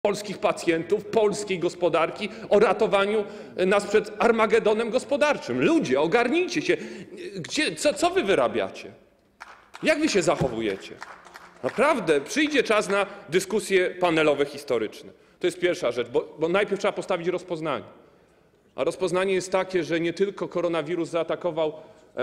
polskich pacjentów, polskiej gospodarki, o ratowaniu nas przed armagedonem gospodarczym. Ludzie, ogarnijcie się. Co wy wyrabiacie? Jak wy się zachowujecie? Naprawdę, przyjdzie czas na dyskusje panelowe historyczne. To jest pierwsza rzecz, bo najpierw trzeba postawić rozpoznanie. A rozpoznanie jest takie, że nie tylko koronawirus zaatakował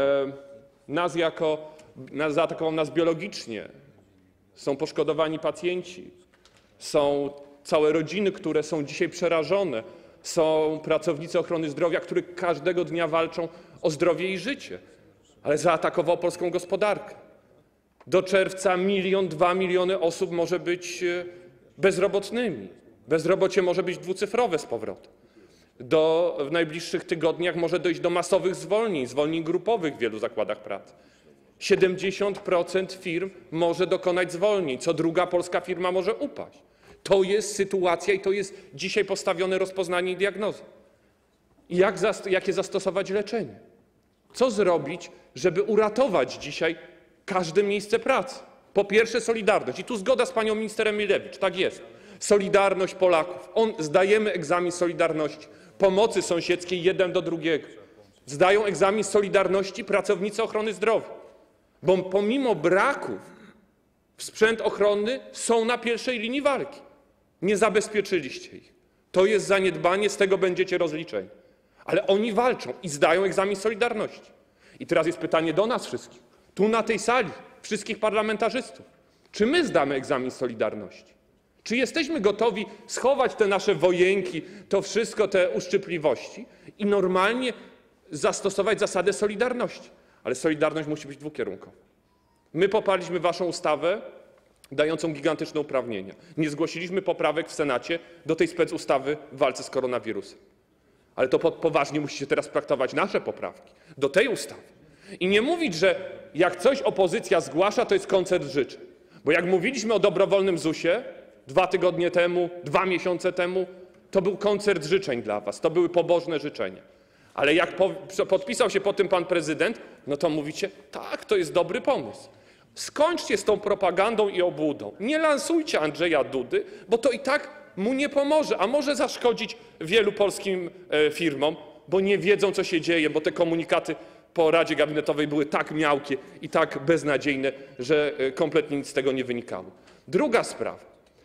nas biologicznie. Są poszkodowani pacjenci, są całe rodziny, które są dzisiaj przerażone, są pracownicy ochrony zdrowia, którzy każdego dnia walczą o zdrowie i życie, ale zaatakował polską gospodarkę. Do czerwca 1 milion, 2 miliony osób może być bezrobotnymi. Bezrobocie może być dwucyfrowe z powrotem. W najbliższych tygodniach może dojść do masowych zwolnień grupowych w wielu zakładach pracy. 70% firm może dokonać zwolnień, co druga polska firma może upaść. To jest sytuacja i to jest dzisiaj postawione rozpoznanie i diagnoza. I jakie zastosować leczenie? Co zrobić, żeby uratować dzisiaj każde miejsce pracy? Po pierwsze solidarność. I tu zgoda z panią minister Emilewicz. Tak jest. Solidarność Polaków. Zdajemy egzamin solidarności. Pomocy sąsiedzkiej jeden do drugiego. Zdają egzamin solidarności pracownicy ochrony zdrowia. Bo pomimo braków w sprzęt ochronny są na pierwszej linii walki. Nie zabezpieczyliście ich. To jest zaniedbanie, z tego będziecie rozliczeni. Ale oni walczą i zdają egzamin solidarności. I teraz jest pytanie do nas wszystkich, tu na tej sali, wszystkich parlamentarzystów. Czy my zdamy egzamin solidarności? Czy jesteśmy gotowi schować te nasze wojenki, to wszystko, te uszczypliwości i normalnie zastosować zasadę solidarności? Ale solidarność musi być dwukierunkowa. My poparliśmy waszą ustawę dającą gigantyczne uprawnienia. Nie zgłosiliśmy poprawek w Senacie do tej specustawy w walce z koronawirusem. Ale to poważnie musicie teraz traktować nasze poprawki do tej ustawy. I nie mówić, że jak coś opozycja zgłasza, to jest koncert życzeń. Bo jak mówiliśmy o dobrowolnym ZUS-ie 2 tygodnie temu, 2 miesiące temu, to był koncert życzeń dla was. To były pobożne życzenia. Ale jak podpisał się pod tym pan prezydent, no to mówicie, tak, to jest dobry pomysł. Skończcie z tą propagandą i obłudą. Nie lansujcie Andrzeja Dudy, bo to i tak mu nie pomoże, a może zaszkodzić wielu polskim firmom, bo nie wiedzą, co się dzieje, bo te komunikaty po Radzie Gabinetowej były tak miałkie i tak beznadziejne, że kompletnie nic z tego nie wynikało. Druga sprawa.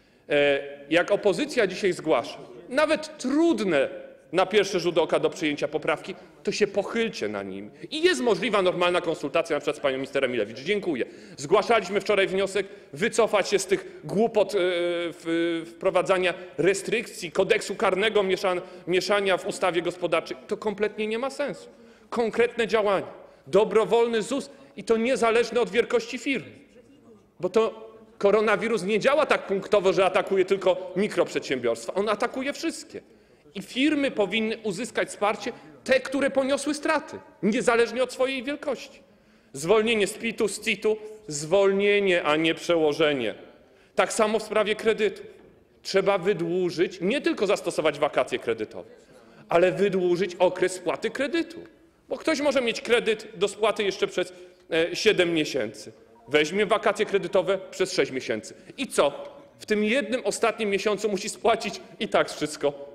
Jak opozycja dzisiaj zgłasza, nawet trudne na pierwszy rzut oka do przyjęcia poprawki, to się pochylcie na nim. I jest możliwa normalna konsultacja, na przykład z panią minister Emilewicz. Dziękuję. Zgłaszaliśmy wczoraj wniosek wycofać się z tych głupot wprowadzania restrykcji, kodeksu karnego mieszania w ustawie gospodarczej. To kompletnie nie ma sensu. Konkretne działania. Dobrowolny ZUS i to niezależne od wielkości firmy. Bo to koronawirus nie działa tak punktowo, że atakuje tylko mikroprzedsiębiorstwa. On atakuje wszystkie. I firmy powinny uzyskać wsparcie, te, które poniosły straty, niezależnie od swojej wielkości. Zwolnienie z PIT-u, z CIT-u, zwolnienie, a nie przełożenie. Tak samo w sprawie kredytów. Trzeba wydłużyć, nie tylko zastosować wakacje kredytowe, ale wydłużyć okres spłaty kredytu. Bo ktoś może mieć kredyt do spłaty jeszcze przez 7 miesięcy. Weźmie wakacje kredytowe przez 6 miesięcy. I co? W tym jednym ostatnim miesiącu musi spłacić i tak wszystko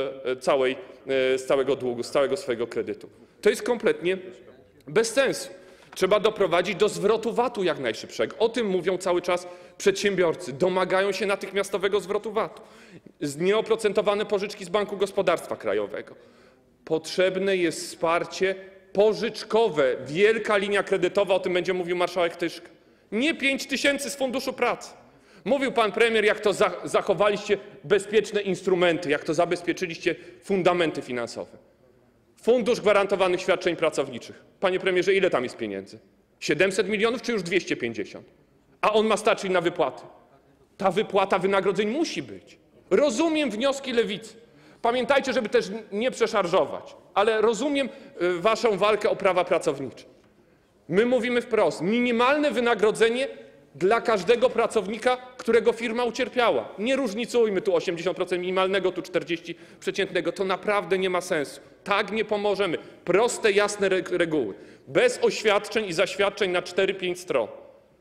z całego długu, z całego swojego kredytu. To jest kompletnie bez sensu. Trzeba doprowadzić do zwrotu VAT-u jak najszybszego. O tym mówią cały czas przedsiębiorcy. Domagają się natychmiastowego zwrotu VAT-u. Nieoprocentowane pożyczki z Banku Gospodarstwa Krajowego. Potrzebne jest wsparcie pożyczkowe. Wielka linia kredytowa, o tym będzie mówił marszałek Tyszka. Nie 5 000 z Funduszu Pracy. Mówił pan premier, jak to zachowaliście bezpieczne instrumenty, jak to zabezpieczyliście fundamenty finansowe. Fundusz Gwarantowanych Świadczeń Pracowniczych. Panie premierze, ile tam jest pieniędzy? 700 milionów czy już 250? A on ma starczyć na wypłaty. Ta wypłata wynagrodzeń musi być. Rozumiem wnioski Lewicy. Pamiętajcie, żeby też nie przeszarżować, ale rozumiem waszą walkę o prawa pracownicze. My mówimy wprost, minimalne wynagrodzenie dla każdego pracownika, którego firma ucierpiała. Nie różnicujmy tu 80% minimalnego, tu 40% przeciętnego. To naprawdę nie ma sensu. Tak nie pomożemy. Proste, jasne reguły. Bez oświadczeń i zaświadczeń na 4-5 stron.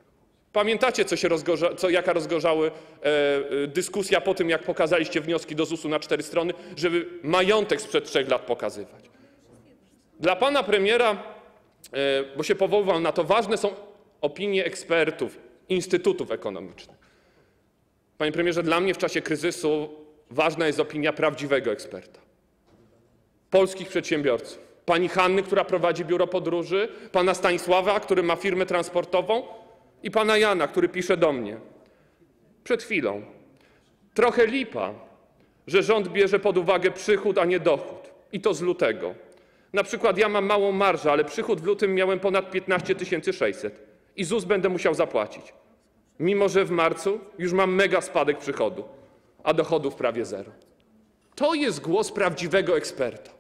Pamiętacie, jaka rozgorzały dyskusja po tym, jak pokazaliście wnioski do ZUS-u na 4 strony, żeby majątek sprzed 3 lat pokazywać. Dla pana premiera, bo się powoływał na to, ważne są opinie ekspertów, instytutów ekonomicznych. Panie premierze, dla mnie w czasie kryzysu ważna jest opinia prawdziwego eksperta, polskich przedsiębiorców. Pani Hanny, która prowadzi biuro podróży, pana Stanisława, który ma firmę transportową, i pana Jana, który pisze do mnie przed chwilą: trochę lipa, że rząd bierze pod uwagę przychód, a nie dochód, i to z lutego. Na przykład ja mam małą marżę, ale przychód w lutym miałem ponad 15 600 i ZUS będę musiał zapłacić, mimo że w marcu już mam mega spadek przychodu, a dochodów prawie zero. To jest głos prawdziwego eksperta.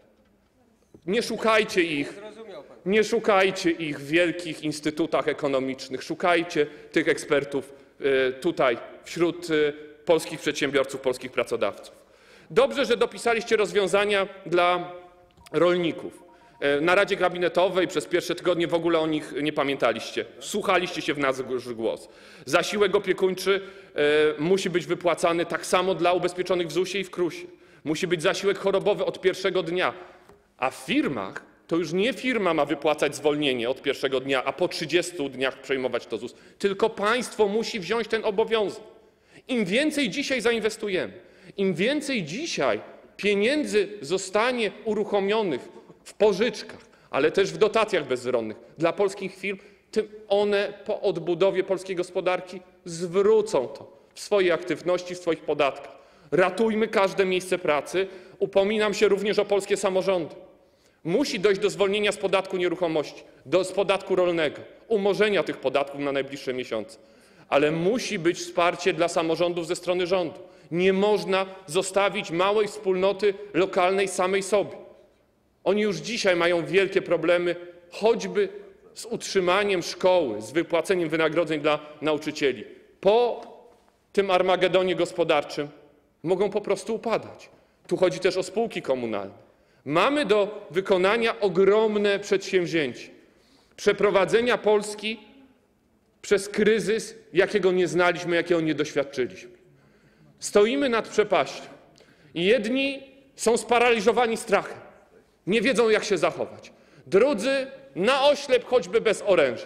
Nie szukajcie ich w wielkich instytutach ekonomicznych, szukajcie tych ekspertów tutaj wśród polskich przedsiębiorców, polskich pracodawców. Dobrze, że dopisaliście rozwiązania dla rolników. Na Radzie Gabinetowej przez pierwsze tygodnie w ogóle o nich nie pamiętaliście. Wsłuchaliście się w nasz głos. Zasiłek opiekuńczy musi być wypłacany tak samo dla ubezpieczonych w ZUS-ie i w KRUS-ie. Musi być zasiłek chorobowy od pierwszego dnia. A w firmach to już nie firma ma wypłacać zwolnienie od pierwszego dnia, a po 30 dniach przejmować to ZUS, tylko państwo musi wziąć ten obowiązek. Im więcej dzisiaj zainwestujemy, im więcej dzisiaj pieniędzy zostanie uruchomionych w pożyczkach, ale też w dotacjach bezwzględnych dla polskich firm, tym one po odbudowie polskiej gospodarki zwrócą to w swojej aktywności, w swoich podatkach. Ratujmy każde miejsce pracy. Upominam się również o polskie samorządy. Musi dojść do zwolnienia z podatku nieruchomości, z podatku rolnego, umorzenia tych podatków na najbliższe miesiące. Ale musi być wsparcie dla samorządów ze strony rządu. Nie można zostawić małej wspólnoty lokalnej samej sobie. Oni już dzisiaj mają wielkie problemy, choćby z utrzymaniem szkoły, z wypłaceniem wynagrodzeń dla nauczycieli. Po tym armagedonie gospodarczym mogą po prostu upadać. Tu chodzi też o spółki komunalne. Mamy do wykonania ogromne przedsięwzięcie przeprowadzenia Polski przez kryzys, jakiego nie znaliśmy, jakiego nie doświadczyliśmy. Stoimy nad przepaścią i jedni są sparaliżowani strachem, nie wiedzą, jak się zachować. Drudzy na oślep, choćby bez oręża.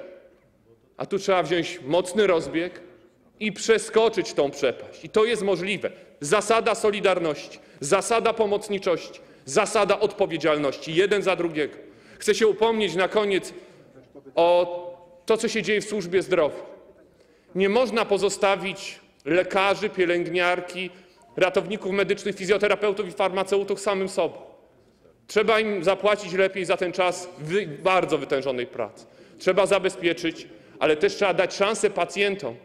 A tu trzeba wziąć mocny rozbieg i przeskoczyć tą przepaść. I to jest możliwe. Zasada solidarności, zasada pomocniczości, zasada odpowiedzialności, jeden za drugiego. Chcę się upomnieć na koniec o to, co się dzieje w służbie zdrowia. Nie można pozostawić lekarzy, pielęgniarki, ratowników medycznych, fizjoterapeutów i farmaceutów samym sobie. Trzeba im zapłacić lepiej za ten czas bardzo wytężonej pracy. Trzeba zabezpieczyć, ale też trzeba dać szansę pacjentom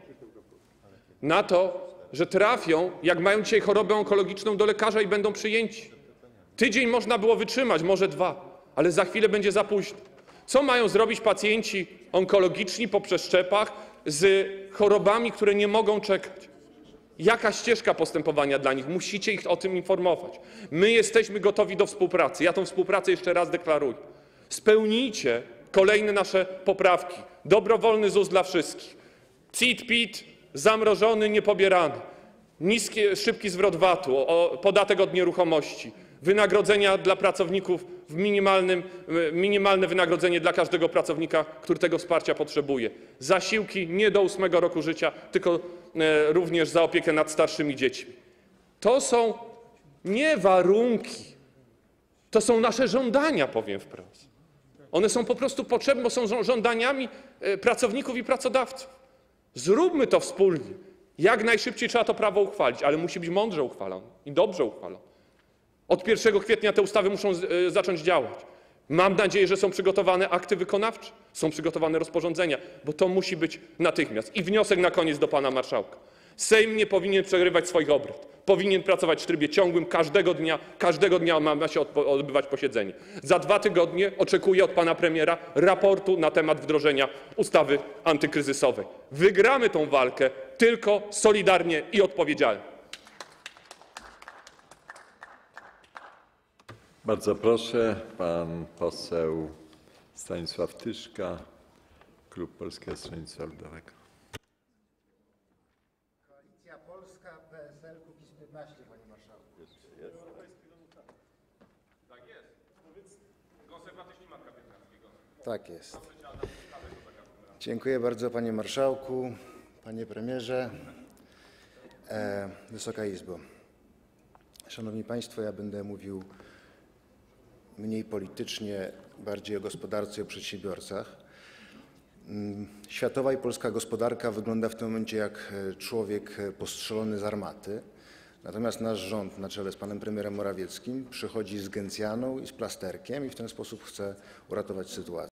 na to, że trafią, jak mają dzisiaj chorobę onkologiczną, do lekarza i będą przyjęci. Tydzień można było wytrzymać, może 2, ale za chwilę będzie za późno. Co mają zrobić pacjenci onkologiczni po przeszczepach z chorobami, które nie mogą czekać? Jaka ścieżka postępowania dla nich? Musicie ich o tym informować. My jesteśmy gotowi do współpracy. Ja tę współpracę jeszcze raz deklaruję. Spełnijcie kolejne nasze poprawki. Dobrowolny ZUS dla wszystkich. CIT, PIT zamrożony, niepobierany. Szybki zwrot VAT-u, podatek od nieruchomości. Wynagrodzenia dla pracowników, minimalne wynagrodzenie dla każdego pracownika, który tego wsparcia potrzebuje. Zasiłki nie do 8 roku życia, tylko również za opiekę nad starszymi dziećmi. To są nie warunki, to są nasze żądania, powiem wprost. One są po prostu potrzebne, bo są żądaniami pracowników i pracodawców. Zróbmy to wspólnie. Jak najszybciej trzeba to prawo uchwalić, ale musi być mądrze uchwalone i dobrze uchwalone. Od 1 kwietnia te ustawy muszą zacząć działać. Mam nadzieję, że są przygotowane akty wykonawcze, są przygotowane rozporządzenia, bo to musi być natychmiast. I wniosek na koniec do pana marszałka. Sejm nie powinien przerywać swoich obrad. Powinien pracować w trybie ciągłym każdego dnia ma się odbywać posiedzenie. Za 2 tygodnie oczekuję od pana premiera raportu na temat wdrożenia ustawy antykryzysowej. Wygramy tę walkę tylko solidarnie i odpowiedzialnie. Bardzo proszę, pan poseł Stanisław Tyszka, klub Polskiego Stronnictwa Ludowego. Tak jest. Dziękuję bardzo, panie marszałku, panie premierze, Wysoka Izbo. Szanowni państwo, ja będę mówił mniej politycznie, bardziej o gospodarce i o przedsiębiorcach. Światowa i polska gospodarka wygląda w tym momencie jak człowiek postrzelony z armaty. Natomiast nasz rząd na czele z panem premierem Morawieckim przychodzi z gencjaną i z plasterkiem i w ten sposób chce uratować sytuację.